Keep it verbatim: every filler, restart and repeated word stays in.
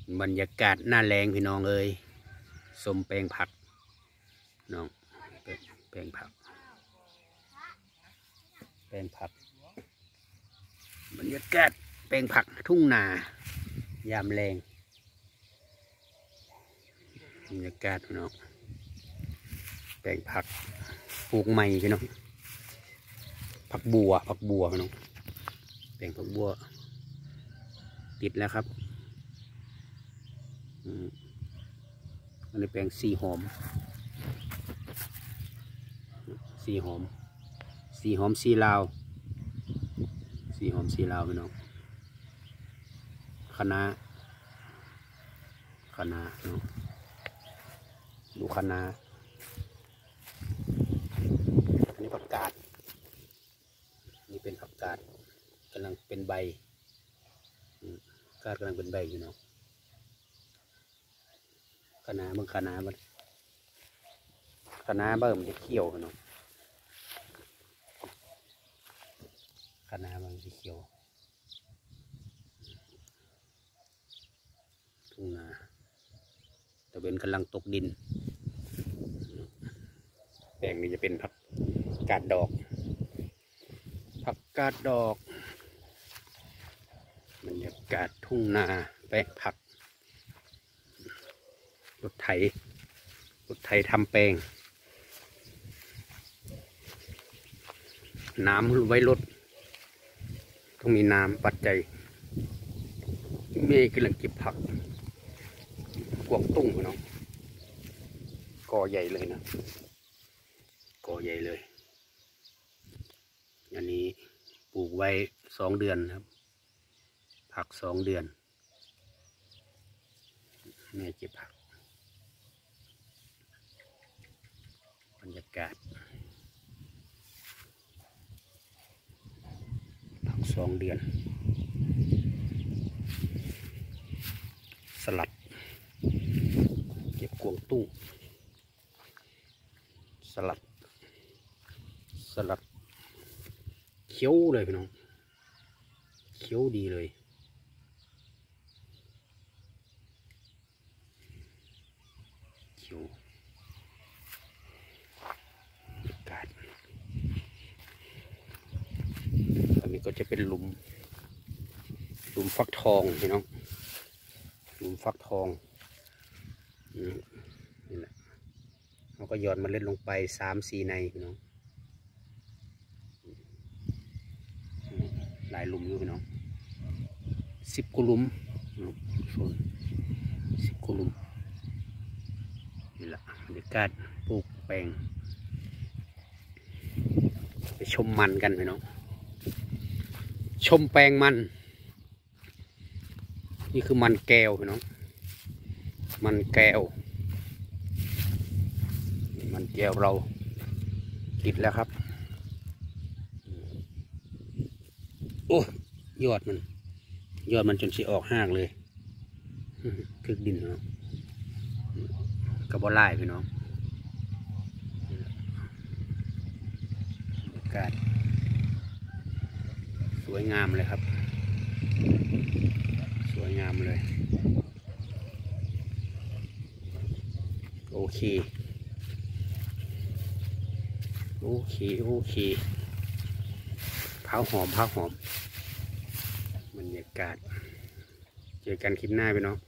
บรรยากาศหน้าแรงพี่น้องเอ้ยสมแปลงผักน้องแปลงผักแปลงผักบรรยากาศแปลงผักทุ่งนายามแรงบรรยากาศพี่น้องแปลงผักปลูกใหม่พี่น้องผักบัวผักบัวพี่น้องแปลงผักบัวติดแล้วครับอันนี้แปลงสีหอมสีหอมสีหอมสีลาวสีหอมสีลาวพี่น้องคะน้าคะน้าเนาะดูคะน้าอันนี้ผักกาดนี่เป็นผักกาดกำลังเป็นใบกาดกำลังเป็นใบอยู่เนาะคะน้าบางคะน้ามันคะน้าเบิ่มจะเขียวเนาะคะน้าบางจะเขียวทุ่งนาตะเวนกำลังตกดินแปลงนี้จะเป็นผักกาดดอกผักกาดดอกบรรยากาศทุ่งนาแปลงผักรถไถรถไถทำแปลงน้ำไว้รถต้องมีน้ำปัจจัยเมย์กำลังเก็บผักกวางตุ้งพี่น้องกอใหญ่เลยนะกอใหญ่เลยอันนี้ปลูกไว้สองเดือนครับผักสองเดือนแม่เก็บผักบรรยากาศผักสองเดือนสลัดเก็บกวางตุ้งสลัดสลัดเคี้ยวเลยพี่น้องเคี้ยวดีเลยเคี้ยวบรรยากาศอันนี้ก็จะเป็นหลุมหลุมฟักทองพี่น้องหลุมฟักทองนี่แหละเราก็หย่อนเมล็ดลงไปสามสี่ในพี่น้องหลายหลุมอยู่พี่น้องสิบกุหลุมสิบกุหลุมนี่แหละบรรยากาศปลูกแปลงไปชมมันกันพี่น้องชมแปลงมันนี่คือมันแก้วพี่น้องมันแก้วมันแก้วเราติดแล้วครับโอ้ยอดมันยอดมันจนสิออกห้างเลยคึกดินเนาะกระบอกไล่พี่น้องอากาศสวยงามเลยครับสวยงามเลยโอเคโอเคโอเคข้าวหอมข้าวหอมบรรยากาศเจอกันคลิปหน้าไปเนาะ